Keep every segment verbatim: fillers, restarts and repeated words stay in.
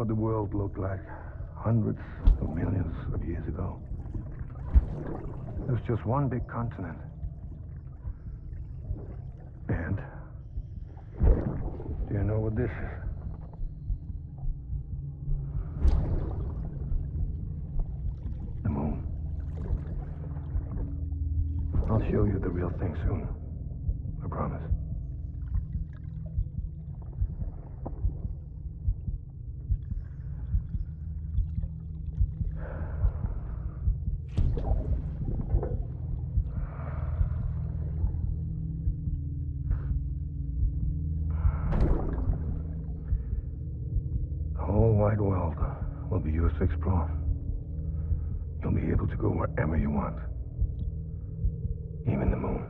what the world looked like hundreds of millions of years ago. It was just one big continent. And do you know what this is? The moon. I'll show you the real thing soon. I promise. The whole wide world will be yours to explore. You'll be able to go wherever you want. Even the moon.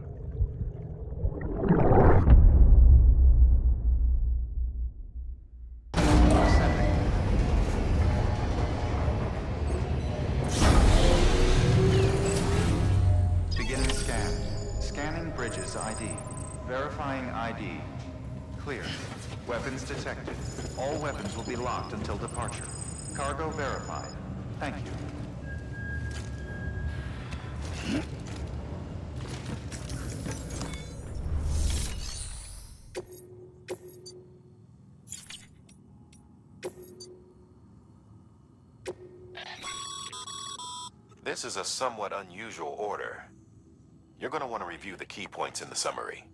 Beginning scan. Scanning bridges I D. Verifying I D. Clear. Weapons detected. All weapons will be locked until departure. Cargo verified. Thank you. This is a somewhat unusual order. You're going to want to review the key points in the summary.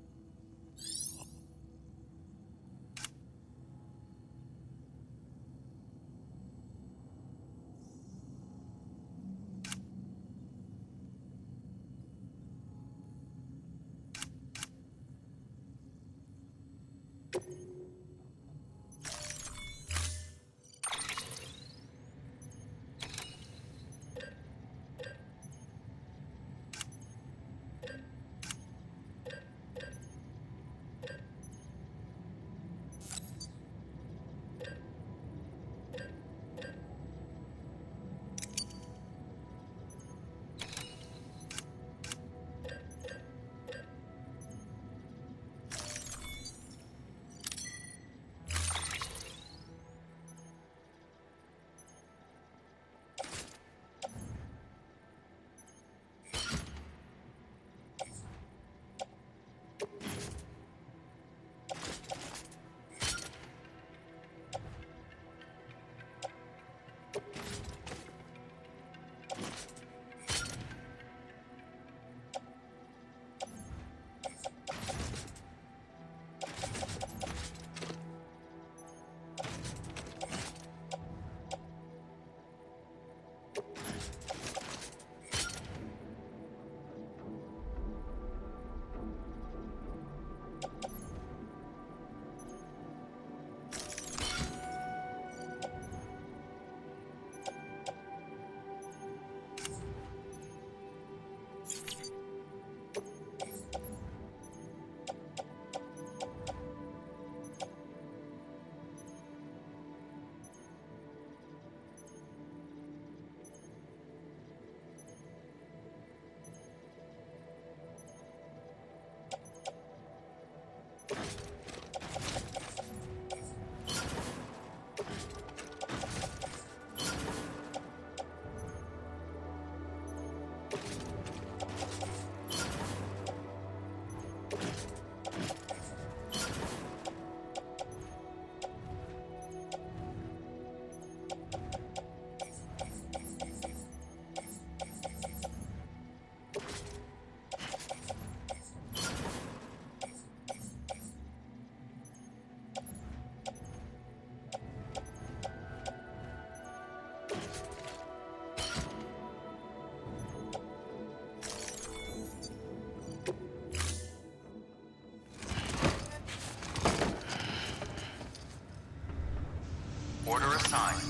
Order assigned.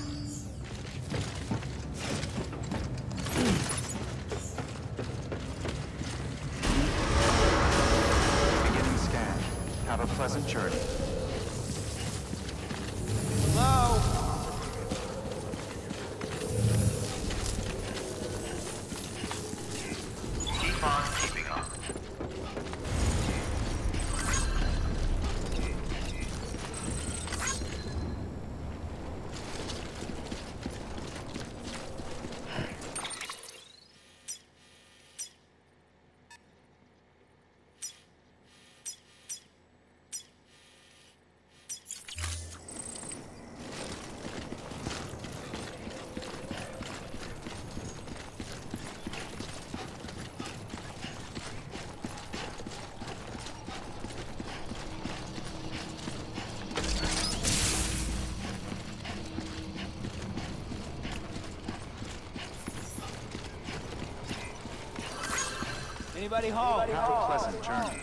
Beginning scan. Have a pleasant journey. Hello? Keep on keeping up. Anybody home? Have a pleasant journey.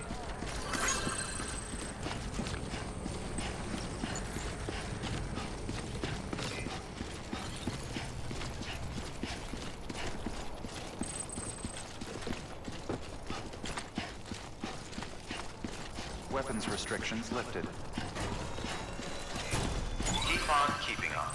Weapons restrictions lifted. Keep on keeping on.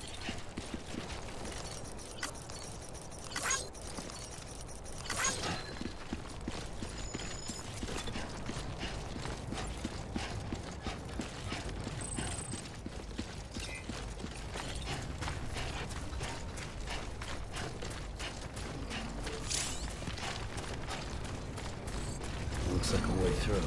Looks like a way through.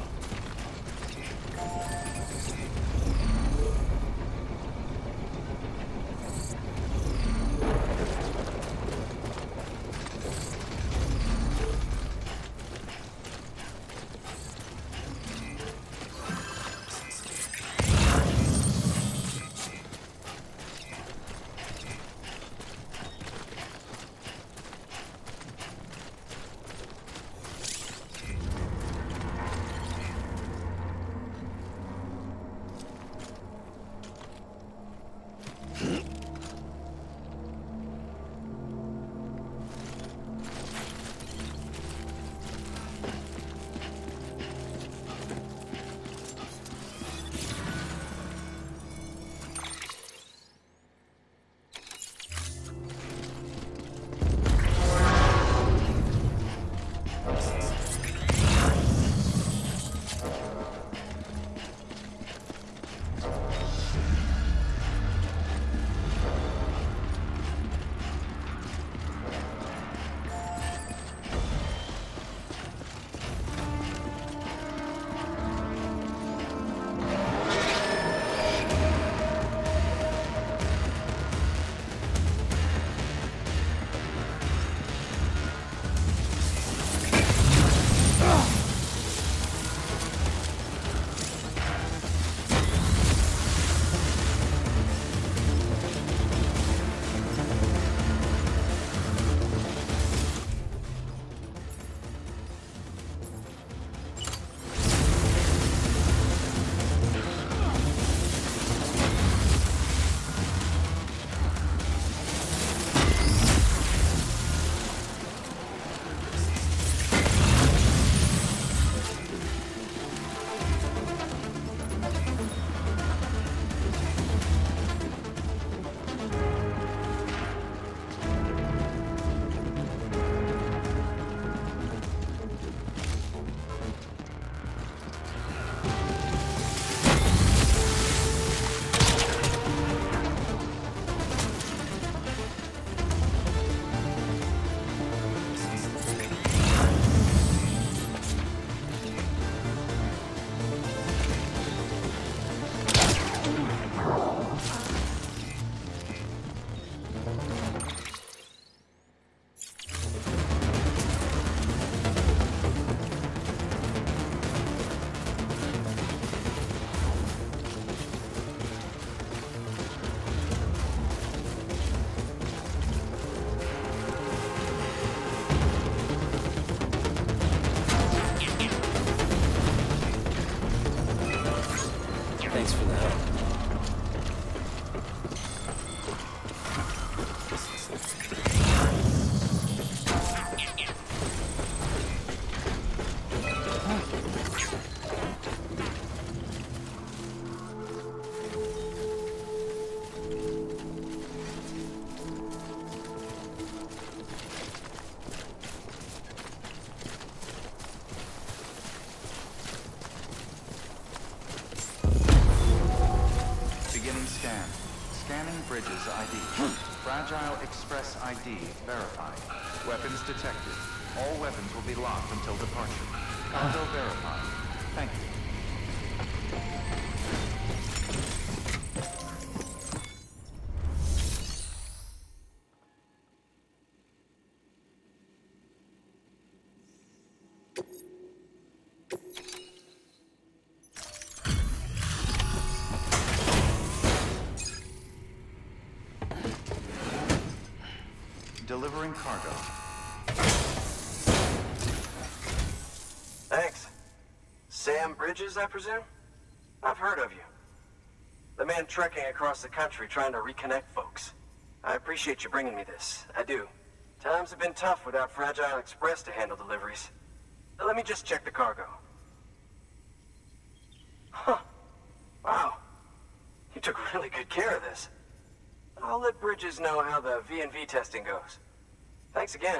Thanks for the help. Scan. Scanning bridges I D. Fragile Express I D verified. Weapons detected. All weapons will be locked until departure. Cargo verified. Thank you. Delivering cargo. Sam Bridges, I presume? I've heard of you. The man trekking across the country trying to reconnect folks. I appreciate you bringing me this. I do. Times have been tough without Fragile Express to handle deliveries. Let me just check the cargo. Huh. Wow. You took really good care of this. I'll let Bridges know how the V and V testing goes. Thanks again.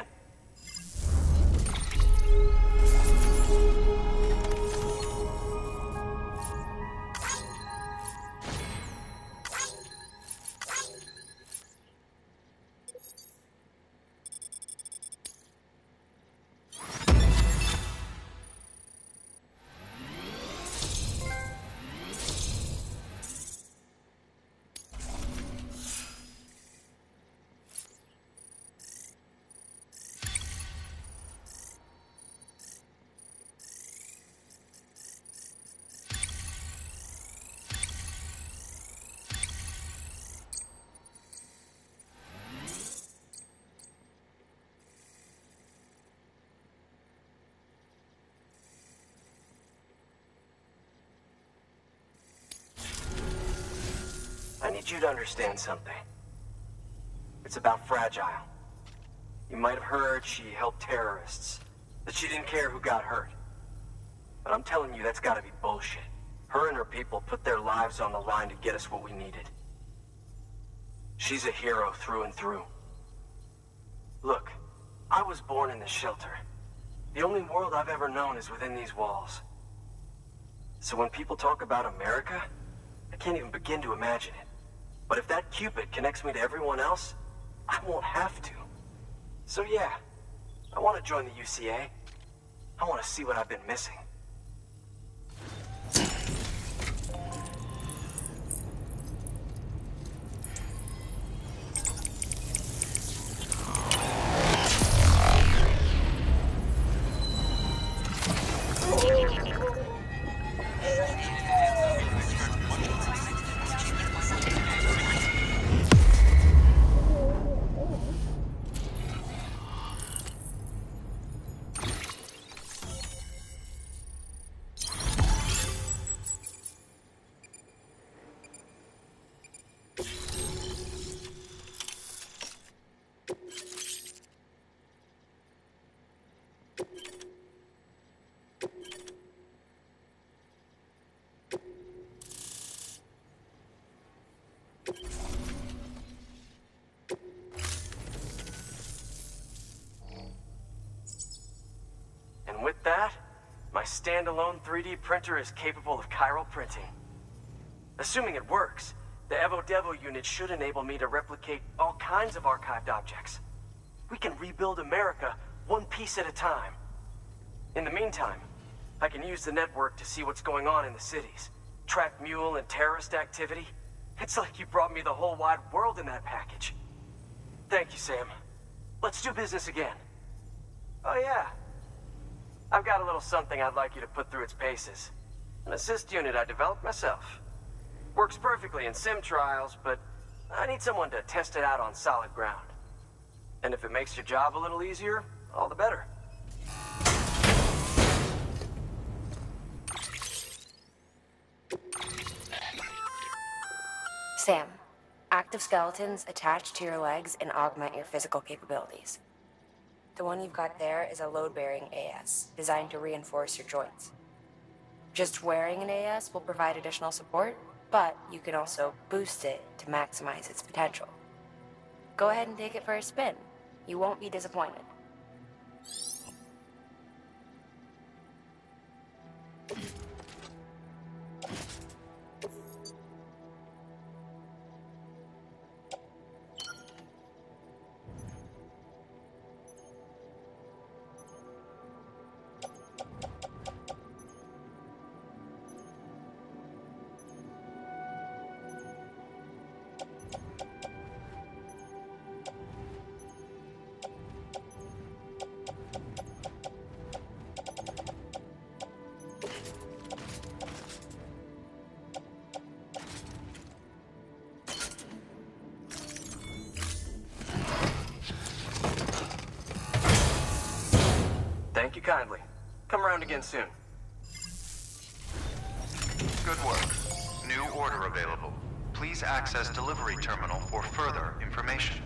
I need you to understand something. It's about Fragile. You might have heard she helped terrorists, that she didn't care who got hurt. But I'm telling you, that's gotta be bullshit. Her and her people put their lives on the line to get us what we needed. She's a hero through and through. Look, I was born in this shelter. The only world I've ever known is within these walls. So when people talk about America, I can't even begin to imagine it. But if that Cupid connects me to everyone else, I won't have to. So yeah, I want to join the U C A. I want to see what I've been missing. With that, my standalone three D printer is capable of chiral printing. Assuming it works, the Evo Devo unit should enable me to replicate all kinds of archived objects. We can rebuild America one piece at a time. In the meantime, I can use the network to see what's going on in the cities, track mule and terrorist activity. It's like you brought me the whole wide world in that package. Thank you, Sam. Let's do business again. Oh yeah. I've got a little something I'd like you to put through its paces. An assist unit I developed myself. Works perfectly in sim trials, but I need someone to test it out on solid ground. And if it makes your job a little easier, all the better. Sam, active skeletons attach to your legs and augment your physical capabilities. The one you've got there is a load-bearing A S, designed to reinforce your joints. Just wearing an A S will provide additional support, but you can also boost it to maximize its potential. Go ahead and take it for a spin. You won't be disappointed. Thank you kindly. Come around again soon. Good work. New order available. Please access delivery terminal for further information.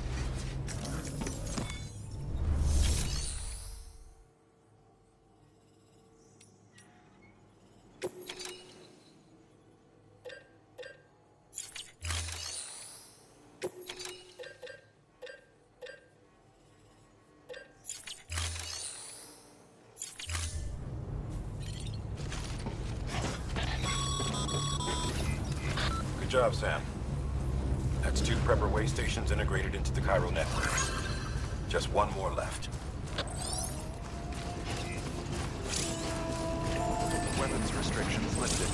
Good job, Sam. That's two prepper way stations integrated into the chiral network. Just one more left. Weapons restrictions lifted.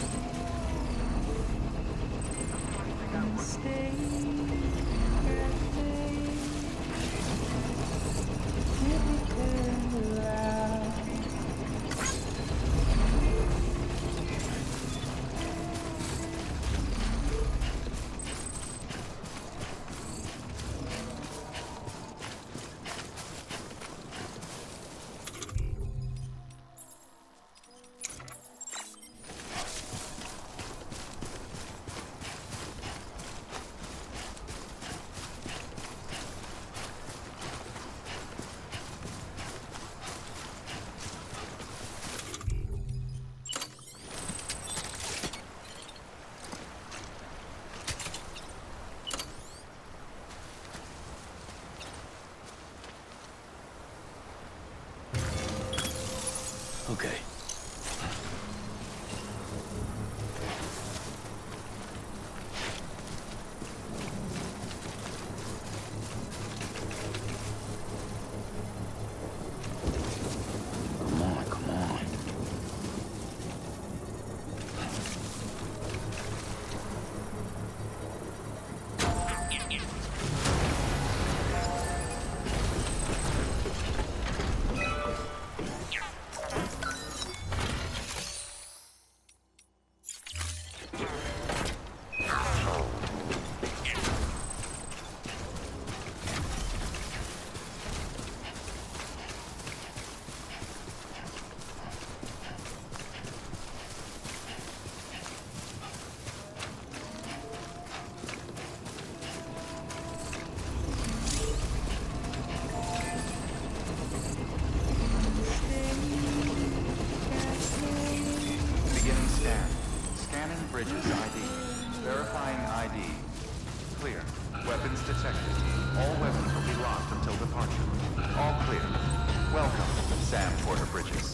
Okay. Come on, come on. Bridges I D. Verifying I D. Clear. Weapons detected. All weapons will be locked until departure. All clear. Welcome, Sam Porter Bridges.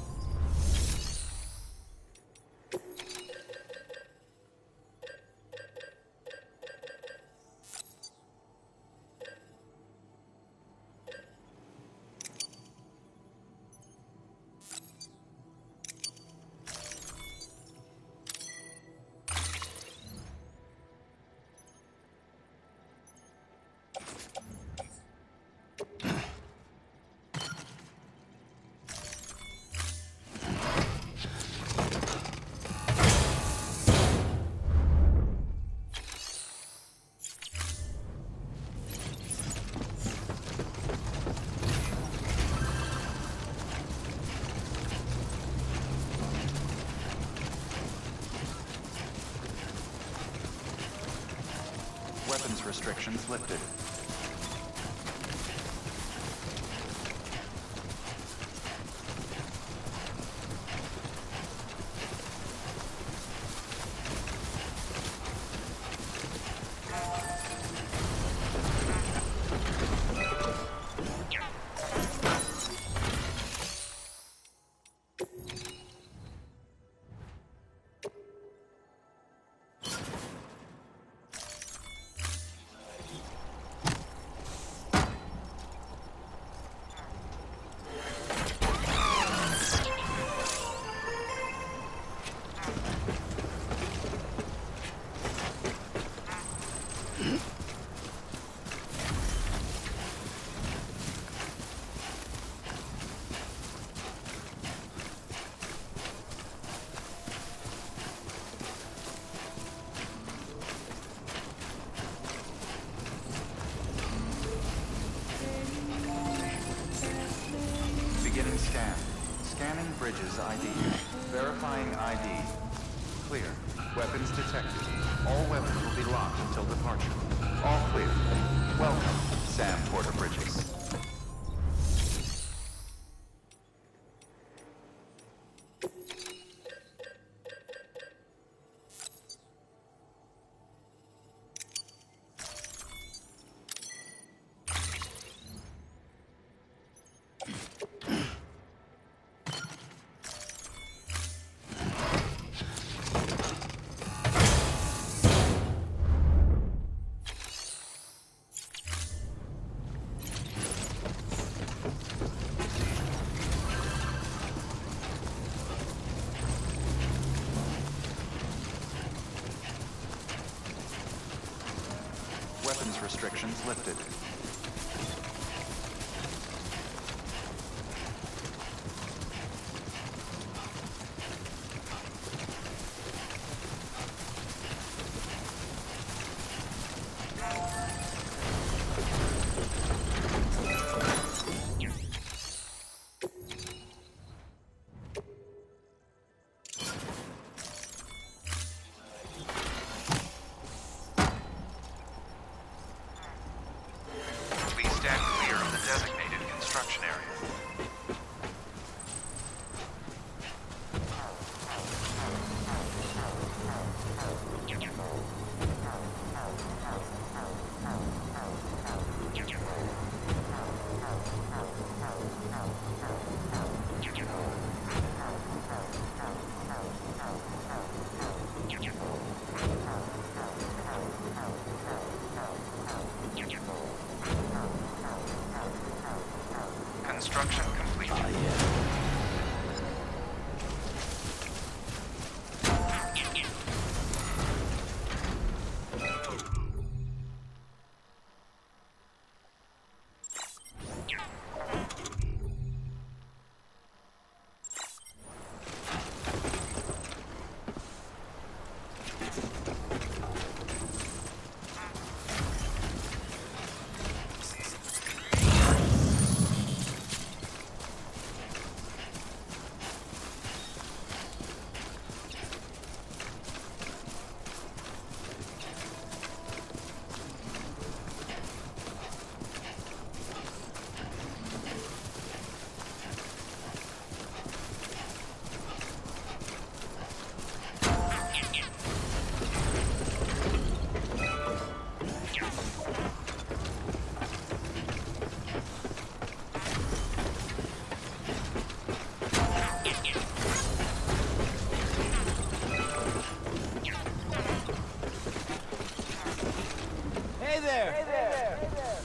Weapons restrictions lifted. Beginning scan. Scanning Bridges I D. Verifying I D. Clear. Weapons detected. All weapons will be locked until departure. All clear. Welcome, Sam Porter Bridges. Weapons restrictions lifted. Stand clear of the designated construction area. Construction complete. Ah, yeah. Hey there! Hey there! Hey there!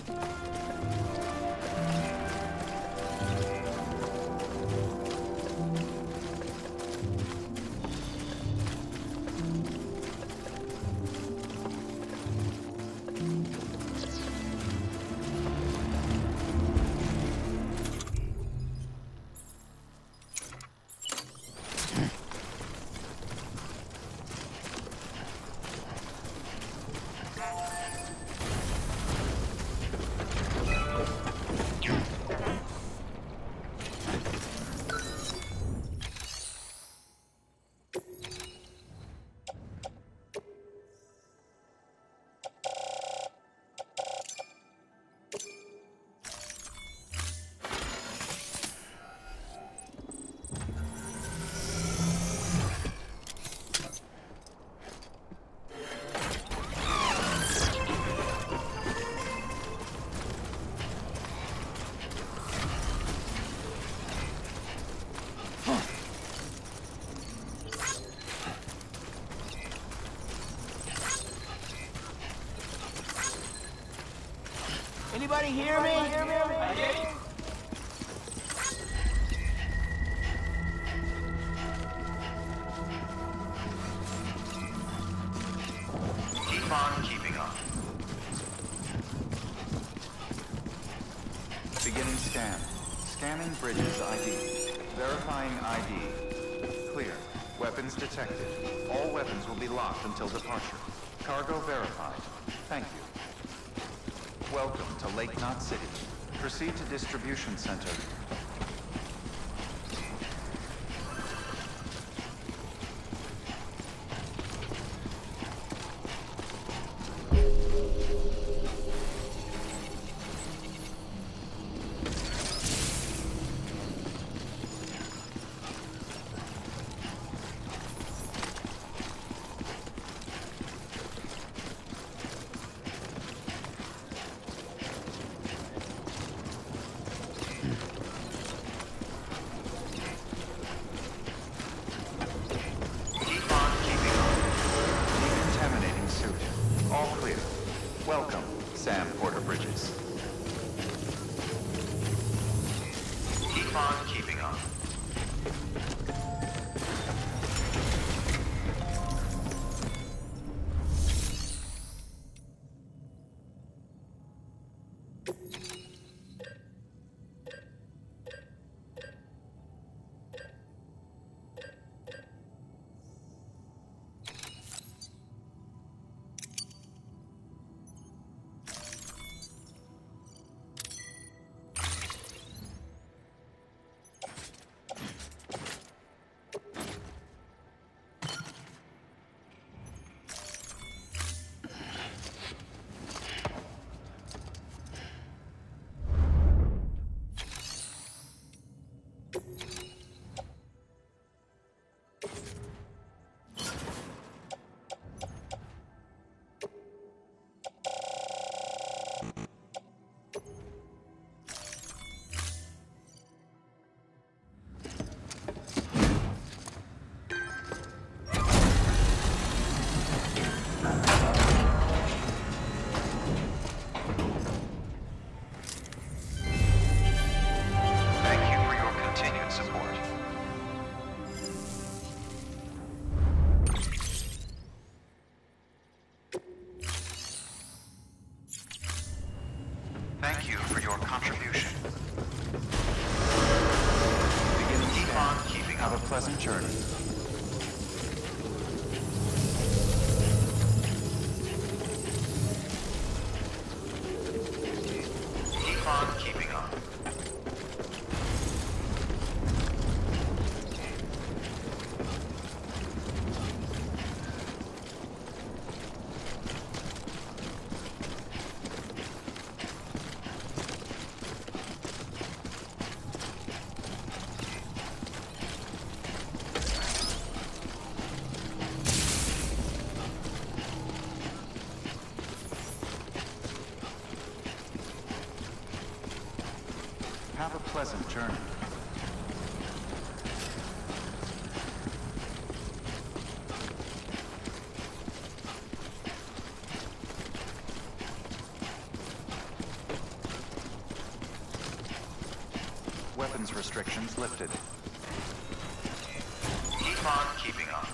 Anybody hear me? I hear you. Keep on keeping on. Beginning scan. Scanning bridges I D. Verifying I D. Clear. Weapons detected. All weapons will be locked until departure. Cargo verified. Thank you. Welcome to Lake Knot City. Proceed to distribution center. Welcome, Sam Porter Bridges. Keep on keeping on. Thank you for your contribution. Begin keep on keeping. Have a pleasant journey. Keep on keeping on. Have a pleasant journey. Weapons restrictions lifted. Keep on keeping on.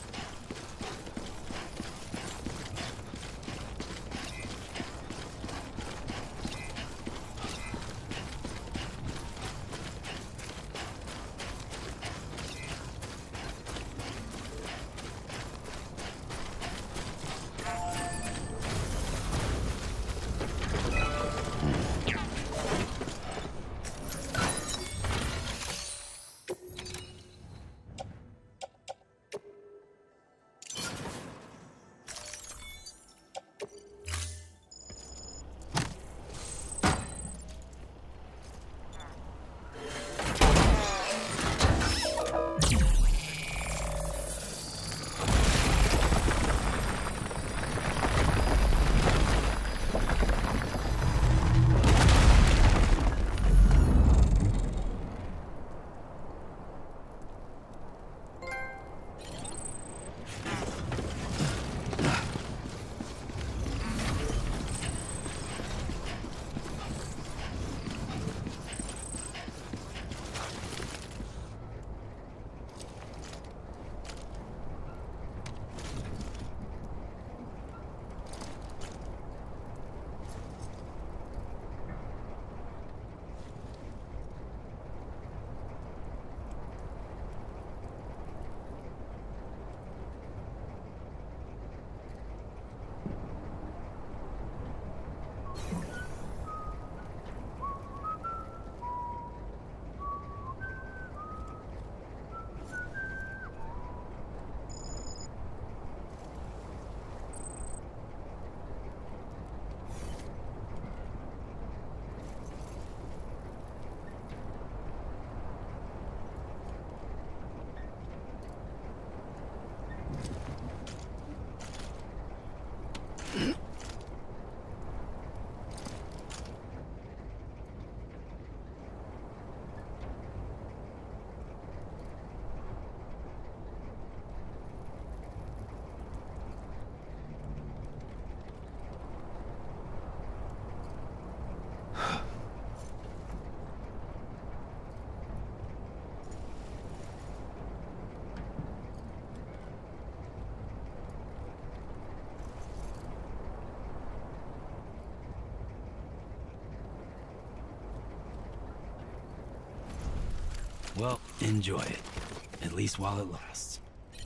Well, enjoy it. At least while it lasts.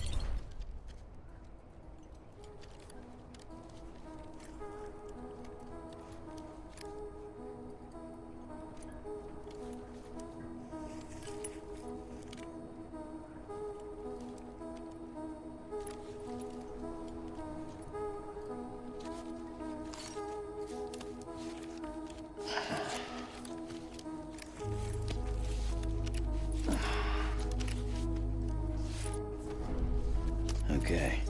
Okay.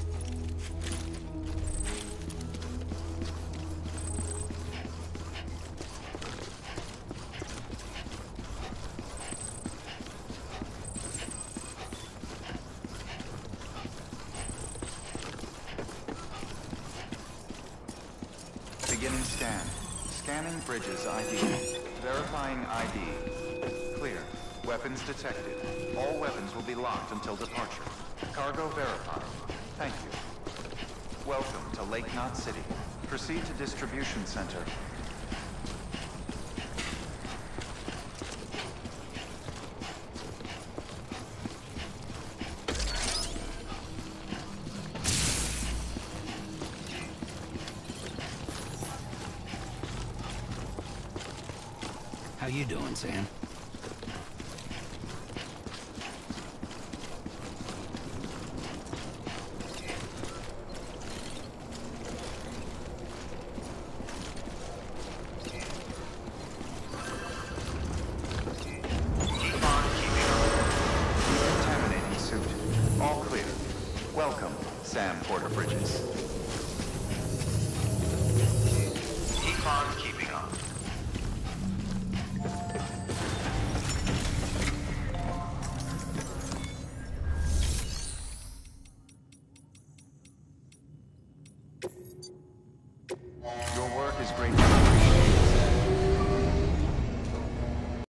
Beginning scan. Scanning bridges I D. Verifying I D. Clear. Weapons detected. All weapons will be locked until departure. Cargo verified. Thank you. Welcome to Lake Knot City. Proceed to distribution center. How you doing, Sam? Welcome, Sam Porter Bridges. Keep on keeping on. Your work is greatly appreciated.